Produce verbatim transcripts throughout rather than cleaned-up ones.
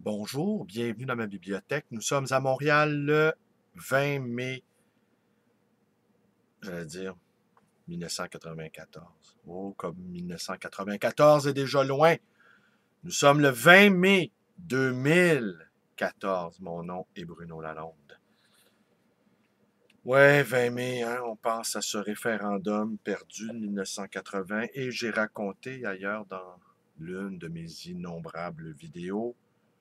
Bonjour, bienvenue dans ma bibliothèque. Nous sommes à Montréal le vingt mai, j'allais dire mille neuf cent quatre-vingt-quatorze. Oh, comme mille neuf cent quatre-vingt-quatorze est déjà loin. Nous sommes le vingt mai deux mille quatorze. Mon nom est Bruno Lalonde. Ouais, vingt mai, hein, on pense à ce référendum perdu de mille neuf cent quatre-vingts et j'ai raconté ailleurs dans l'une de mes innombrables vidéos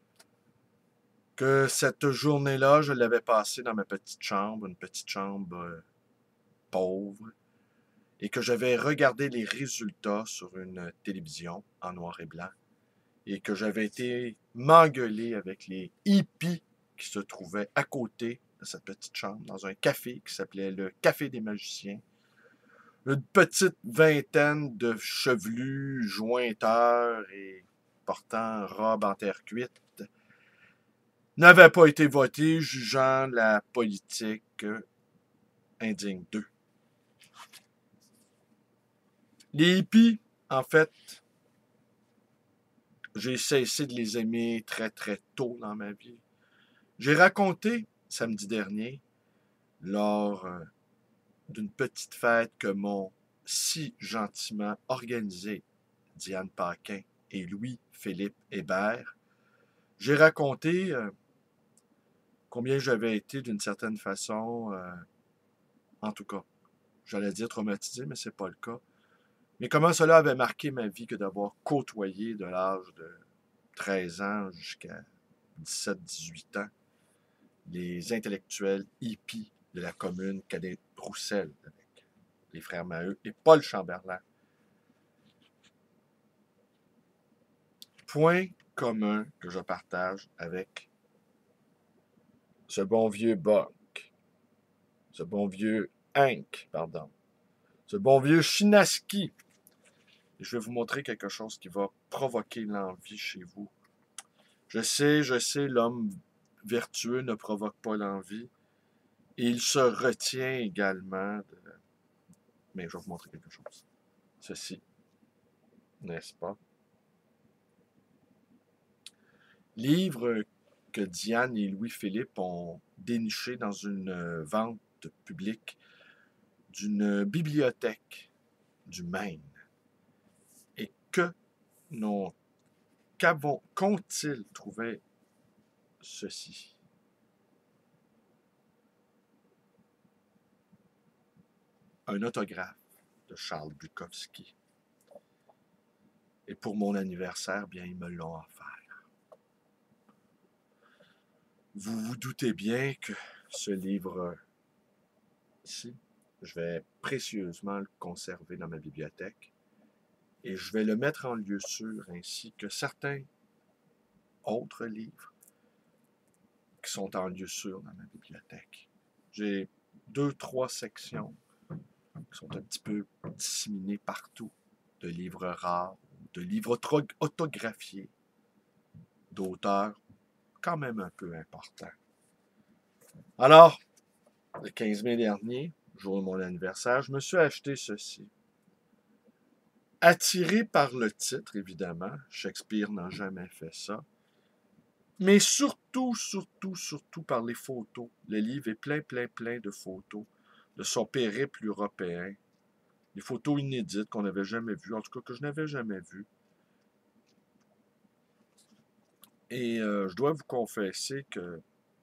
que cette journée-là, je l'avais passée dans ma petite chambre, une petite chambre euh, pauvre, et que j'avais regardé les résultats sur une télévision en noir et blanc, et que j'avais été m'engueuler avec les hippies qui se trouvaient à côté de cette petite chambre, dans un café qui s'appelait le Café des Magiciens. Une petite vingtaine de chevelus, jointeurs et portant robe en terre cuite n'avaient pas été votés, jugeant la politique indigne d'eux. Les hippies, en fait, j'ai cessé de les aimer très très tôt dans ma vie. J'ai raconté samedi dernier, lors euh, d'une petite fête que m'ont si gentiment organisée Diane Paquin et Louis-Philippe Hébert, j'ai raconté euh, combien j'avais été d'une certaine façon, euh, en tout cas, j'allais dire traumatisé, mais c'est pas le cas. Mais comment cela avait marqué ma vie que d'avoir côtoyé de l'âge de treize ans jusqu'à dix-sept dix-huit ans les intellectuels hippies de la commune Cadet-Roussel avec les frères Maheu et Paul Chamberlain. Point commun que je partage avec ce bon vieux Buck, ce bon vieux Hank, pardon, ce bon vieux Chinaski. Je vais vous montrer quelque chose qui va provoquer l'envie chez vous. Je sais, je sais, l'homme vertueux ne provoque pas l'envie. Et il se retient également de... Mais je vais vous montrer quelque chose. Ceci, n'est-ce pas? Livre que Diane et Louis-Philippe ont déniché dans une vente publique d'une bibliothèque du Maine. Et que n'ont, qu'avons, qu'ont-ils trouvé ceci? Un autographe de Charles Bukowski. Et pour mon anniversaire, bien, ils me l'ont offert. Vous vous doutez bien que ce livre-ci, je vais précieusement le conserver dans ma bibliothèque et je vais le mettre en lieu sûr ainsi que certains autres livres qui sont en lieu sûr dans ma bibliothèque. J'ai deux, trois sections qui sont un petit peu disséminées partout, de livres rares, de livres autographiés, d'auteurs quand même un peu importants. Alors, le quinze mai dernier, jour de mon anniversaire, je me suis acheté ceci. Attiré par le titre, évidemment, Shakespeare n'a jamais fait ça, mais surtout, surtout, surtout par les photos. Le livre est plein, plein, plein de photos de son périple européen, des photos inédites qu'on n'avait jamais vues, en tout cas que je n'avais jamais vues. Et euh, je dois vous confesser que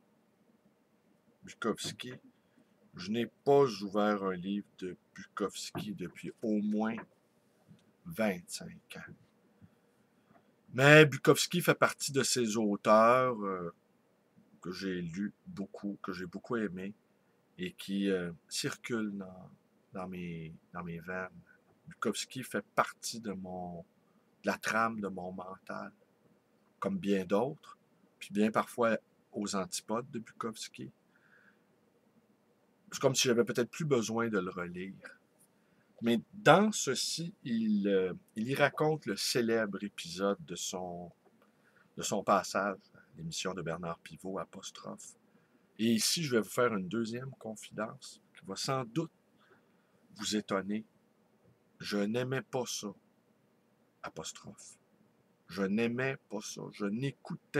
Bukowski, je n'ai pas ouvert un livre de Bukowski depuis au moins vingt-cinq ans. Mais Bukowski fait partie de ces auteurs euh, que j'ai lus beaucoup, que j'ai beaucoup aimés et qui euh, circulent dans, dans, mes, dans mes veines. Bukowski fait partie de, mon, de la trame de mon mental, comme bien d'autres, puis bien parfois aux antipodes de Bukowski. C'est comme si j'avais peut-être plus besoin de le relire. Mais dans ceci, il, euh, il y raconte le célèbre épisode de son, de son passage à l'émission de Bernard Pivot, Apostrophe. Et ici, je vais vous faire une deuxième confidence qui va sans doute vous étonner. Je n'aimais pas ça, Apostrophe. Je n'aimais pas ça. Je n'écoutais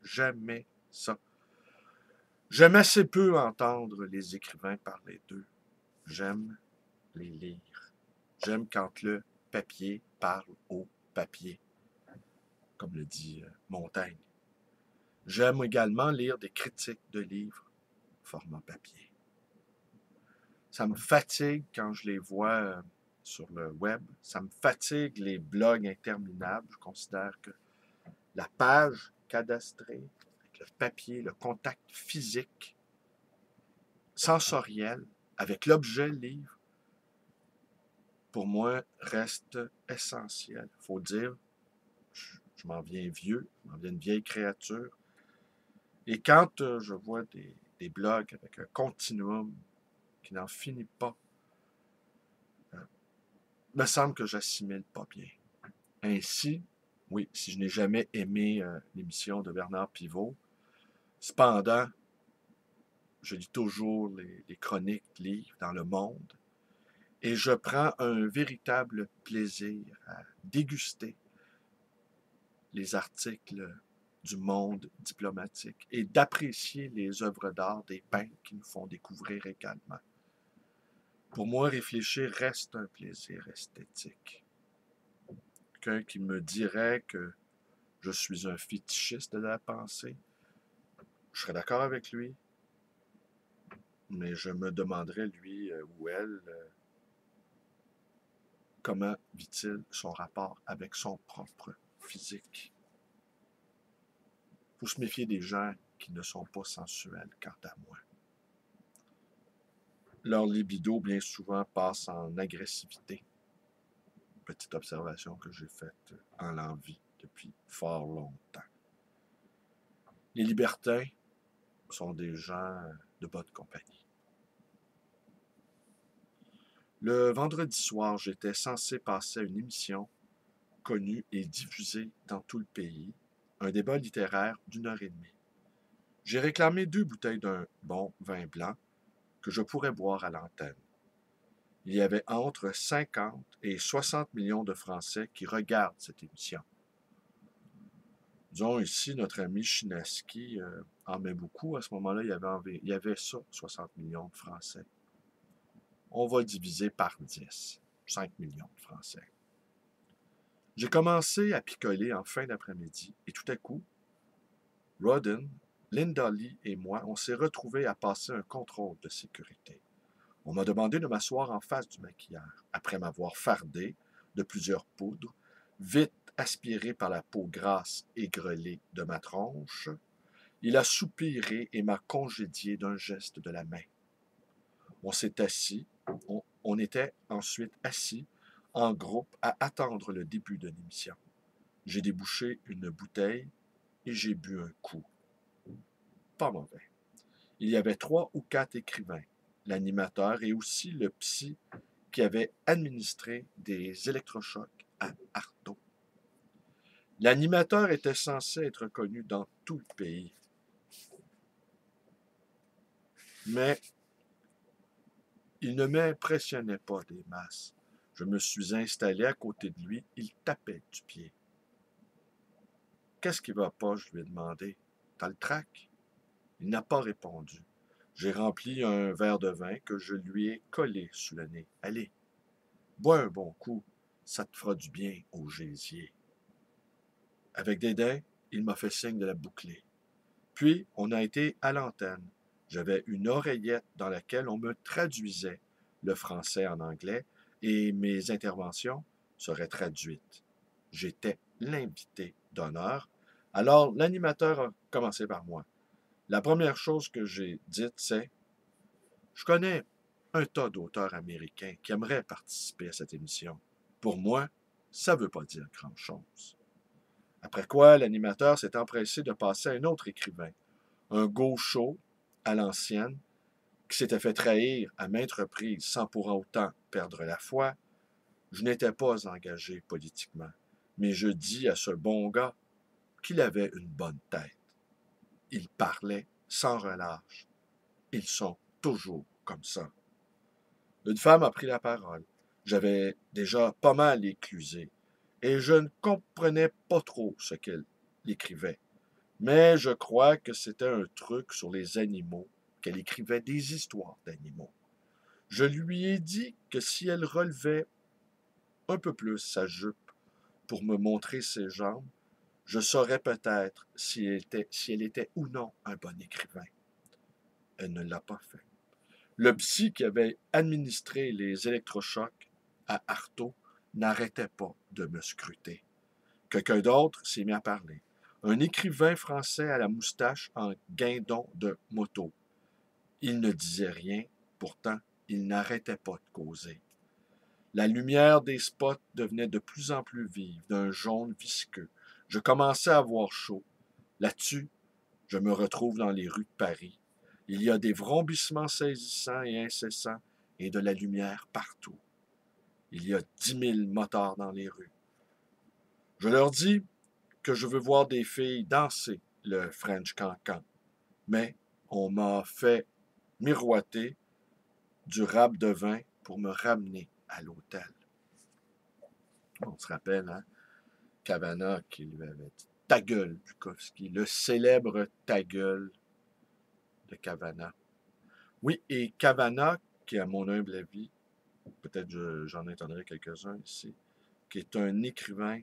Jamais ça. J'aime assez peu entendre les écrivains parler d'eux. J'aime les lire. J'aime quand le papier parle au papier, comme le dit euh, Montaigne. J'aime également lire des critiques de livres format papier. Ça me fatigue quand je les vois euh, sur le web. Ça me fatigue les blogs interminables. Je considère que la page cadastrée, avec le papier, le contact physique, sensoriel, avec l'objet livre, pour moi, reste essentiel. Il faut dire, je, je m'en viens vieux, je m'en viens une vieille créature. Et quand euh, je vois des, des blogs avec un continuum qui n'en finit pas, euh, il me semble que j'assimile pas bien. Ainsi, oui, si je n'ai jamais aimé euh, l'émission de Bernard Pivot, cependant, je lis toujours les, les chroniques livres dans Le Monde et je prends un véritable plaisir à déguster les articles du monde diplomatique et d'apprécier les œuvres d'art des peintres qui nous font découvrir également. Pour moi, réfléchir reste un plaisir esthétique. Quelqu'un qui me dirait que je suis un fétichiste de la pensée, je serais d'accord avec lui, mais je me demanderais, lui ou elle, comment vit-il son rapport avec son propre physique. Il faut se méfier des gens qui ne sont pas sensuels, quant à moi. Leur libido, bien souvent, passe en agressivité. Petite observation que j'ai faite en l'envie depuis fort longtemps. Les libertins sont des gens de bonne compagnie. Le vendredi soir, j'étais censé passer à une émission connue et diffusée dans tout le pays, un débat littéraire d'une heure et demie. J'ai réclamé deux bouteilles d'un bon vin blanc que je pourrais boire à l'antenne. Il y avait entre cinquante et soixante millions de Français qui regardent cette émission. Disons ici, notre ami Chinaski euh, en met beaucoup. À ce moment-là, il y avait, il y avait ça, soixante millions de Français. On va diviser par dix, cinq millions de Français. J'ai commencé à picoler en fin d'après-midi et tout à coup, Rodden, Linda Lee et moi, on s'est retrouvés à passer un contrôle de sécurité. On m'a demandé de m'asseoir en face du maquillage. Après m'avoir fardé de plusieurs poudres, vite aspiré par la peau grasse et grelée de ma tronche, il a soupiré et m'a congédié d'un geste de la main. On s'est assis, on, on était ensuite assis en groupe à attendre le début de l'émission. J'ai débouché une bouteille et j'ai bu un coup. Pas mauvais. Il y avait trois ou quatre écrivains, l'animateur et aussi le psy qui avait administré des électrochocs à Artaud. L'animateur était censé être connu dans tout le pays. Mais il ne m'impressionnait pas des masses. Je me suis installé à côté de lui, il tapait du pied. « Qu'est-ce qui va pas ?» je lui ai demandé. « T'as le trac ?» Il n'a pas répondu. J'ai rempli un verre de vin que je lui ai collé sous le nez. « Allez, bois un bon coup, ça te fera du bien au gésier. » Avec dédain, il m'a fait signe de la boucler. Puis, on a été à l'antenne. J'avais une oreillette dans laquelle on me traduisait le français en anglais et mes interventions seraient traduites. J'étais l'invité d'honneur. Alors, l'animateur a commencé par moi. La première chose que j'ai dite, c'est « Je connais un tas d'auteurs américains qui aimeraient participer à cette émission. Pour moi, ça ne veut pas dire grand-chose. » Après quoi, l'animateur s'est empressé de passer à un autre écrivain, un gaucho à l'ancienne, qui s'était fait trahir à maintes reprises sans pour autant perdre la foi. Je n'étais pas engagé politiquement, mais je dis à ce bon gars qu'il avait une bonne tête. Il parlait sans relâche. Ils sont toujours comme ça. Une femme a pris la parole. J'avais déjà pas mal éclusé, et je ne comprenais pas trop ce qu'elle écrivait. Mais je crois que c'était un truc sur les animaux, qu'elle écrivait des histoires d'animaux. Je lui ai dit que si elle relevait un peu plus sa jupe pour me montrer ses jambes, je saurais peut-être si elle était, si elle était ou non un bon écrivain. Elle ne l'a pas fait. Le psy qui avait administré les électrochocs à Artaud n'arrêtait pas de me scruter. Quelqu'un d'autre s'est mis à parler. Un écrivain français à la moustache en guindon de moto. Il ne disait rien, pourtant il n'arrêtait pas de causer. La lumière des spots devenait de plus en plus vive, d'un jaune visqueux. Je commençais à avoir chaud. Là-dessus, je me retrouve dans les rues de Paris. Il y a des vrombissements saisissants et incessants et de la lumière partout. Il y a dix mille motards dans les rues. Je leur dis que je veux voir des filles danser le French Cancan, mais on m'a fait miroiter du rab de vin pour me ramener à l'hôtel. On se rappelle, hein, Cavana qui lui avait dit « Ta gueule, Bukowski », le célèbre « Ta gueule » de Cavana. Oui, et Cavana, qui, à mon humble avis, peut-être je, j'en étonnerai quelques-uns ici, qui est un écrivain,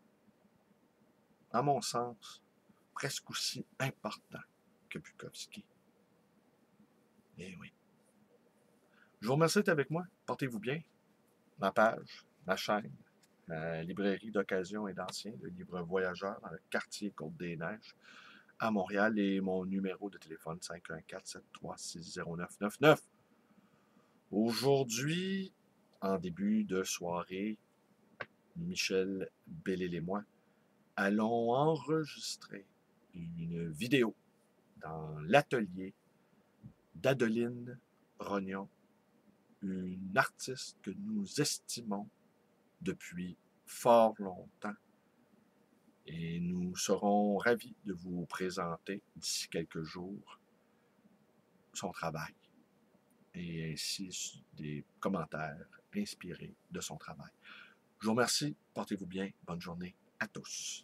à mon sens, presque aussi important que Bukowski. Eh oui. Je vous remercie d'être avec moi. Portez-vous bien. Ma page, ma chaîne, ma librairie d'occasion et d'anciens, le livre voyageur dans le quartier Côte-des-Neiges à Montréal et mon numéro de téléphone cinq un quatre, sept trois six zéro neuf neuf neuf. Aujourd'hui, en début de soirée, Michel Bellil et moi allons enregistrer une vidéo dans l'atelier d'Adeline Rognon, une artiste que nous estimons depuis fort longtemps. Et nous serons ravis de vous présenter d'ici quelques jours son travail et ainsi des commentaires inspirés de son travail. Je vous remercie, portez-vous bien, bonne journée à tous.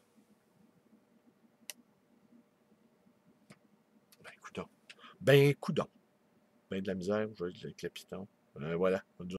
Ben, coudonc. Ben, coudonc. Ben, de la misère, je vais avec le piton. Euh, voilà, bonne journée.